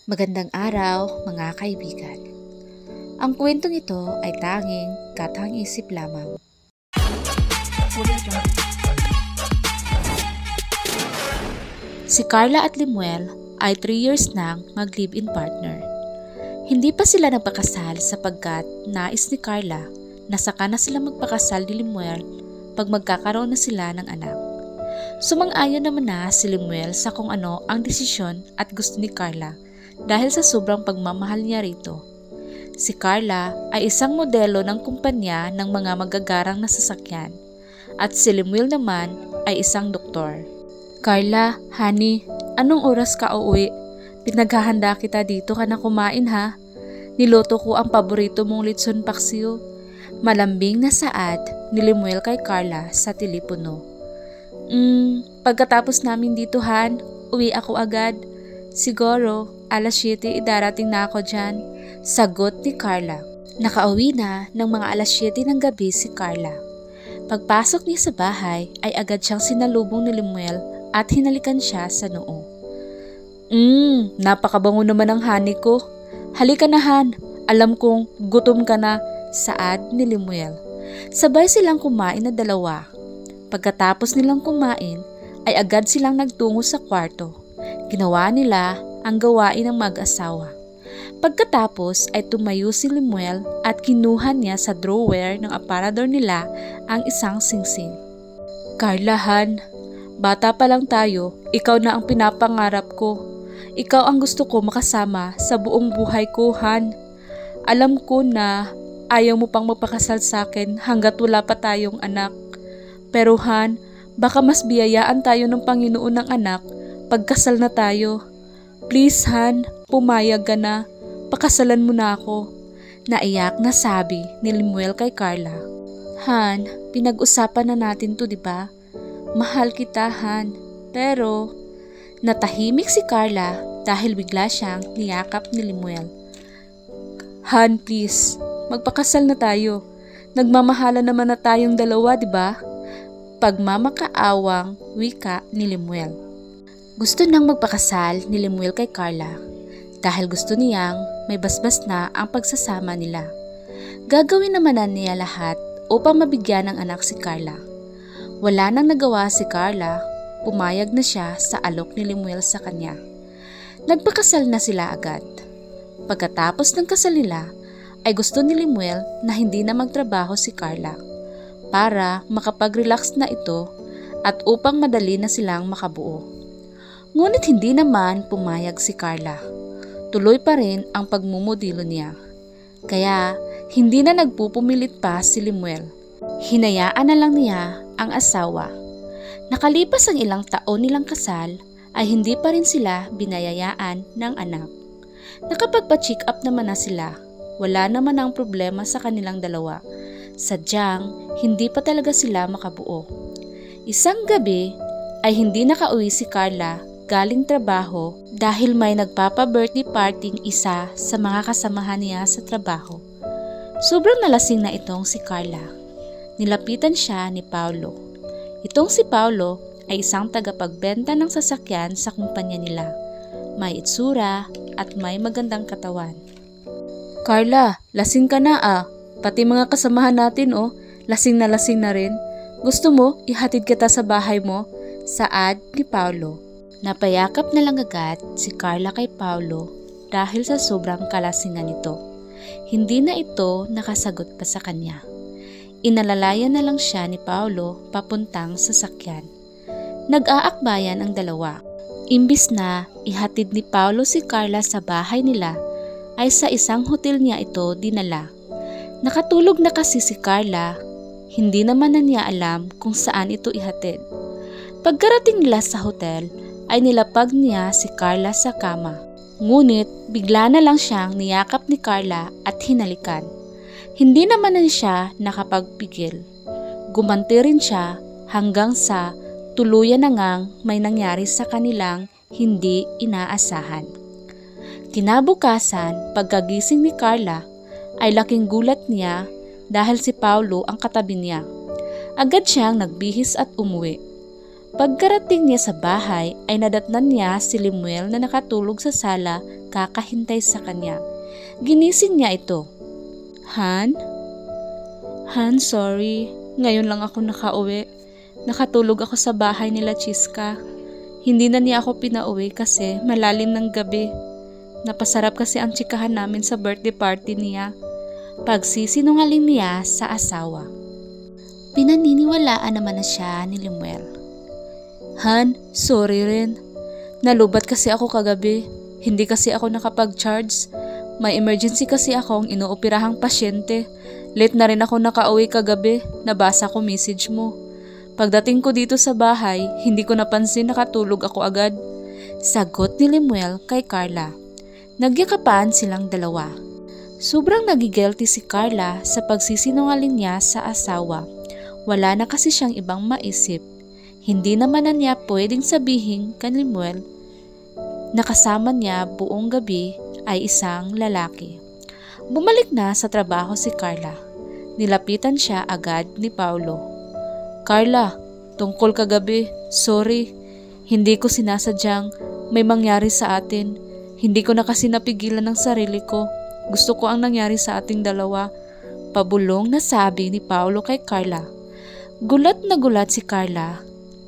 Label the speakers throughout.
Speaker 1: Magandang araw, mga kaibigan. Ang kwentong ito ay tanging katang-isip lamang. Si Carla at Lemuel ay 3 years nang mag-live-in partner. Hindi pa sila nagpakasal sapagkat nais ni Carla na saka na sila magpakasal ni Lemuel pag magkakaroon na sila ng anak. Sumang-ayon naman na si Lemuel sa kung ano ang desisyon at gusto ni Carla dahil sa sobrang pagmamahal niya rito. Si Carla ay isang modelo ng kumpanya ng mga magagarang na sasakyan at si Lemuel naman ay isang doktor. Carla, honey, anong oras ka uuwi? Pinaghahanda kita dito ka na kumain ha. Niloto ko ang paborito mong litson paksiw. Malambing na saad ni Lemuel kay Carla sa telepono. Pagkatapos namin dito Han, uwi ako agad. Siguro, alas 7 idarating na ako dyan. Sagot ni Carla. Nakauwi na ng mga alas 7 ng gabi si Carla. Pagpasok niya sa bahay ay agad siyang sinalubong ni Lemuel at hinalikan siya sa noo. Napakabango naman ang honey ko. Halika na Han, alam kong gutom ka na, saad ni Lemuel. Sabay silang kumain na dalawa. Pagkatapos nilang kumain ay agad silang nagtungo sa kwarto. Ginawa nila ang gawain ng mag-asawa. Pagkatapos ay tumayo si Lemuel at kinuha niya sa drawer ng aparador nila ang isang singsing. Carla Han, bata pa lang tayo, ikaw na ang pinapangarap ko. Ikaw ang gusto ko makasama sa buong buhay ko Han. Alam ko na ayaw mo pang magpakasal sa akin hanggat wala pa tayong anak. Pero Han, baka mas biyayaan tayo ng Panginoon ng anak pagkasal na tayo. Please Han, pumayag ka na. Pakasalan mo na ako. Naiyak na sabi ni Lemuel kay Carla. Han, pinag-usapan na natin to, di ba? Mahal kita Han. Pero natahimik si Carla dahil bigla siyang niyakap ni Lemuel. Han, please, magpakasal na tayo. Nagmamahalan naman na tayong dalawa, di ba? Pagmamakaawang wika ni Lemuel. Gusto nang magpakasal ni Lemuel kay Carla dahil gusto niyang may basbas na ang pagsasama nila. Gagawin naman na niya lahat upang mabigyan ng anak si Carla. Wala nang nagawa si Carla, pumayag na siya sa alok ni Lemuel sa kanya. Nagpakasal na sila agad. Pagkatapos ng kasal nila ay gusto ni Lemuel na hindi na magtrabaho si Carla para makapag-relax na ito at upang madali na silang makabuo. Ngunit hindi naman pumayag si Carla. Tuloy pa rin ang pagmumodelo niya. Kaya hindi na nagpupumilit pa si Lemuel. Hinayaan na lang niya ang asawa. Nakalipas ang ilang taon nilang kasal ay hindi pa rin sila binayayaan ng anak. Nakapagpa-check up naman na sila. Wala naman ang problema sa kanilang dalawa. Sadyang hindi pa talaga sila makabuo. Isang gabi ay hindi nakauwi si Carla galing trabaho dahil may nagpapa-birthday party isa sa mga kasamahan niya sa trabaho. Sobrang nalasing na itong si Carla. Nilapitan siya ni Paulo. Itong si Paulo ay isang tagapagbenta ng sasakyan sa kumpanya nila. May itsura at may magandang katawan. Carla, lasing ka na ah. Pati mga kasamahan natin lasing na rin. Gusto mo ihatid kita sa bahay mo? Saad ni Paulo. Napayakap na lang agad si Carla kay Paulo dahil sa sobrang kalasingan nito. Hindi na ito nakasagot pa sa kanya. Inalalayan na lang siya ni Paulo papuntang sasakyan. Nag-aakbayan ang dalawa. Imbis na ihatid ni Paulo si Carla sa bahay nila, ay sa isang hotel niya ito dinala. Nakatulog na kasi si Carla, hindi naman na niya alam kung saan ito ihatid. Pagkarating nila sa hotel, ay nilapag niya si Carla sa kama. Ngunit bigla na lang siyang niyakap ni Carla at hinalikan. Hindi naman na siya nakapagpigil. Gumanti rin siya hanggang sa tuluyan na ngang may nangyari sa kanilang hindi inaasahan. Kinabukasan, pagkagising ni Carla, ay laking gulat niya dahil si Paulo ang katabi niya. Agad siyang nagbihis at umuwi. Pagkarating niya sa bahay ay nadatnan niya si Lemuel na nakatulog sa sala kakahintay sa kanya. Ginising niya ito. Han? Han, sorry. Ngayon lang ako nakauwi. Nakatulog ako sa bahay nila Chiska. Hindi na niya ako pinauwi kasi malalim ng gabi. Napasarap kasi ang chikahan namin sa birthday party niya. Pagsisinungaling niya sa asawa. Pinaniniwalaan naman na siya ni Lemuel. Han, sorry rin. Nalubat kasi ako kagabi. Hindi kasi ako nakapag-charge. May emergency kasi akong inuopirahang pasyente. Late na rin ako nakauwi kagabi. Nabasa ko message mo. Pagdating ko dito sa bahay, hindi ko napansin nakatulog ako agad. Sagot ni Lemuel kay Carla. Nagyakapan silang dalawa. Sobrang nagigilty si Carla sa pagsisinungaling niya sa asawa. Wala na kasi siyang ibang maisip. Hindi naman na niya pwedeng sabihin kay Lemuel na kasama niya buong gabi ay isang lalaki. Bumalik na sa trabaho si Carla. Nilapitan siya agad ni Paulo. Carla, tungkol kagabi, sorry. Hindi ko sinasadyang may mangyari sa atin. Hindi ko na kasi napigilan ng sarili ko. Gusto ko ang nangyari sa ating dalawa. Pabulong na sabi ni Paulo kay Carla. Gulat na gulat si Carla.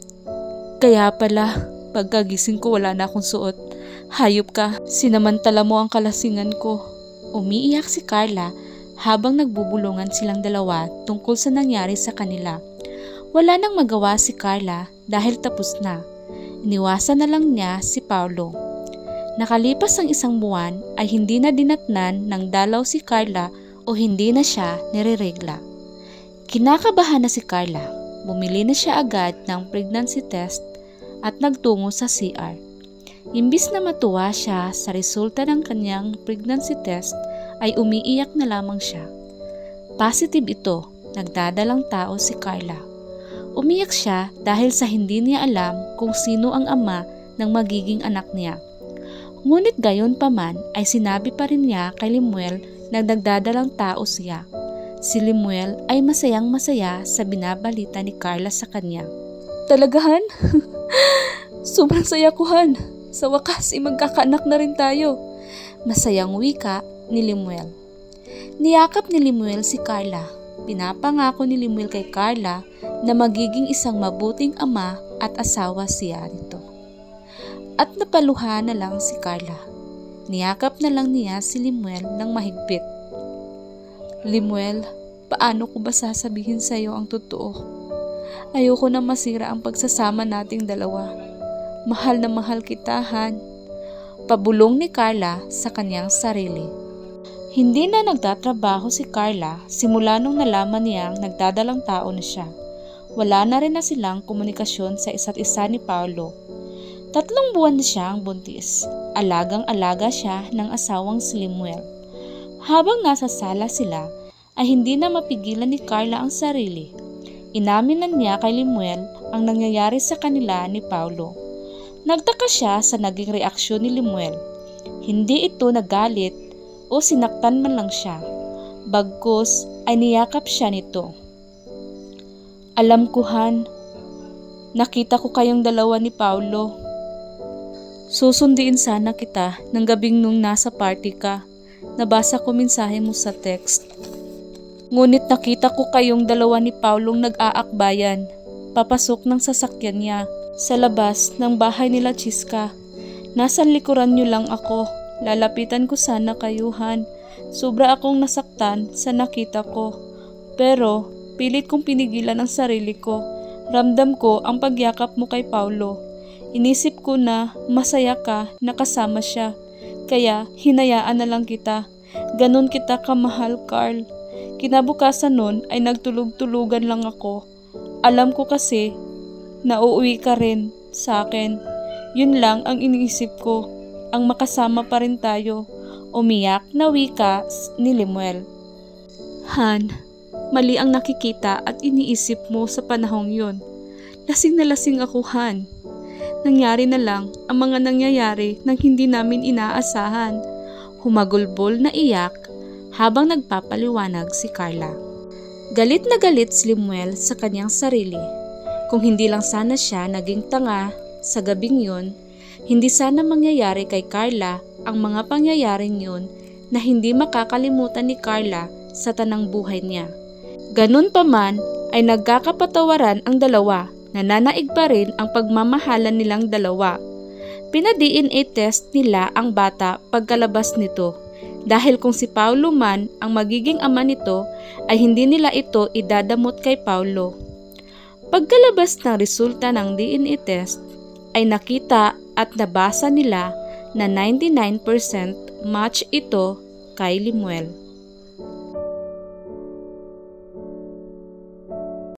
Speaker 1: Kaya pala, pagkagising ko wala na akong suot. Hayop ka, sinamantala mo ang kalasingan ko. Umiiyak si Carla habang nagbubulungan silang dalawa tungkol sa nangyari sa kanila. Wala nang magawa si Carla dahil tapos na. Iniwasan na lang niya si Paulo. Nakalipas ang isang buwan ay hindi na dinatnan ng dalaw si Carla o hindi na siya nireregla. Kinakabahan na si Carla. Bumili na siya agad ng pregnancy test at nagtungo sa CR. Imbis na matuwa siya sa resulta ng kanyang pregnancy test ay umiiyak na lamang siya. Positive ito, nagdadalang tao si Carla. Umiyak siya dahil sa hindi niya alam kung sino ang ama ng magiging anak niya. Ngunit gayon pa man ay sinabi pa rin niya kay Lemuel na nagdadalang tao siya. Si Lemuel ay masayang masaya sa binabalita ni Carla sa kanya. Talagahan? Sobrang saya ko, Han. Sa wakas, magkakaanak na rin tayo. Masayang wika ni Lemuel. Niyakap ni Lemuel si Carla. Pinapangako ni Lemuel kay Carla na magiging isang mabuting ama at asawa siya nito. At napaluha na lang si Carla. Niyakap na lang niya si Lemuel ng mahigpit. Lemuel, paano ko ba sasabihin sa iyo ang totoo? Ayoko na masira ang pagsasama nating dalawa. Mahal na mahal kita, Han. Pabulong ni Carla sa kanyang sarili. Hindi na nagtatrabaho si Carla simula nung nalaman niyang nagdadalang tao na siya. Wala na rin na silang komunikasyon sa isa't isa ni Paulo. 3 buwan na siyang buntis. Alagang-alaga siya ng asawang si Lemuel. Habang nasa sala sila, ay hindi na mapigilan ni Carla ang sarili. Inamin niya kay Lemuel ang nangyayari sa kanila ni Paulo. Nagtaka siya sa naging reaksyon ni Lemuel. Hindi ito nagalit o sinaktan man lang siya. Bagkus ay niyakap siya nito. Alam ko, Han, nakita ko kayong dalawa ni Paulo. Susundiin sana kita ng gabing nung nasa party ka. Nabasa ko mensahe mo sa text. Ngunit nakita ko kayong dalawa ni Paulong nag-aakbayan, papasok ng sasakyan niya sa labas ng bahay nila Chiska. Nasa likuran niyo lang ako, lalapitan ko sana kayo, Han. Sobra akong nasaktan sa nakita ko. Pero pilit kong pinigilan ang sarili ko. Ramdam ko ang pagyakap mo kay Paulo. Inisip ko na masaya ka na kasama siya. Kaya hinayaan na lang kita. Ganon kita kamahal, Carl. Kinabukasan nun ay nagtulog-tulugan lang ako. Alam ko kasi na uuwi ka rin sa akin. Yun lang ang iniisip ko, ang makasama pa rin tayo. Umiyak na wika ni Lemuel. Han, mali ang nakikita at iniisip mo sa panahong yun. Lasing na lasing ako, Han. Nangyari na lang ang mga nangyayari nang hindi namin inaasahan. Humagulbol na iyak habang nagpapaliwanag si Carla. Galit na galit si Lemuel sa kanyang sarili. Kung hindi lang sana siya naging tanga sa gabing yun, hindi sana mangyayari kay Carla ang mga pangyayaring yun na hindi makakalimutan ni Carla sa tanang buhay niya. Ganun pa man ay nagkakapatawaran ang dalawa, nananaig pa rin ang pagmamahalan nilang dalawa. Pina-DNA test nila ang bata pagkalabas nito dahil kung si Paulo man ang magiging ama nito ay hindi nila ito idadamot kay Paulo. Pagkalabas ng resulta ng DNA test ay nakita at nabasa nila na 99% match ito kay Lemuel.